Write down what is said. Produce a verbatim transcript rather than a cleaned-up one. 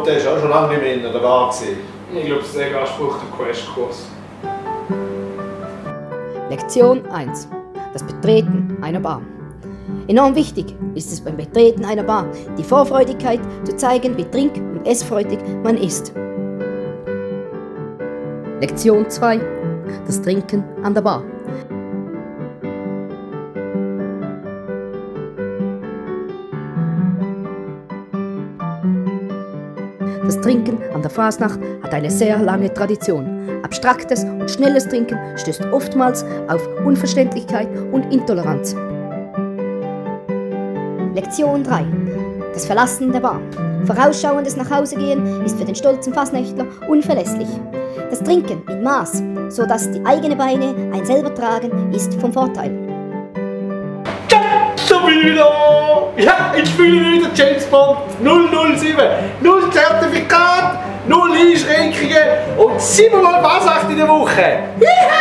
der ist auch schon lange nicht mehr in der Bar gewesen. Ich glaube, der Gast braucht einen Crashkurs. Lektion eins. Das Betreten einer Bar. Enorm wichtig ist es beim Betreten einer Bar, die Vorfreudigkeit zu zeigen, wie trink- und essfreudig man ist. Lektion zwei. Das Trinken an der Bar. Das Trinken an der Fasnacht hat eine sehr lange Tradition. Abstraktes und schnelles Trinken stößt oftmals auf Unverständlichkeit und Intoleranz. Lektion drei. Das Verlassen der Bar. Vorausschauendes Nachhausegehen ist für den stolzen Fasnächtler unverlässlich. Das Trinken in Maß, sodass die eigenen Beine ein selber tragen, ist vom Vorteil. Da bin ich wieder! Ja, ich spiele wieder James Bond null null sieben. Null Zertifikat, null Einschränkungen und siebenmal Fasnacht in der Woche. Ja!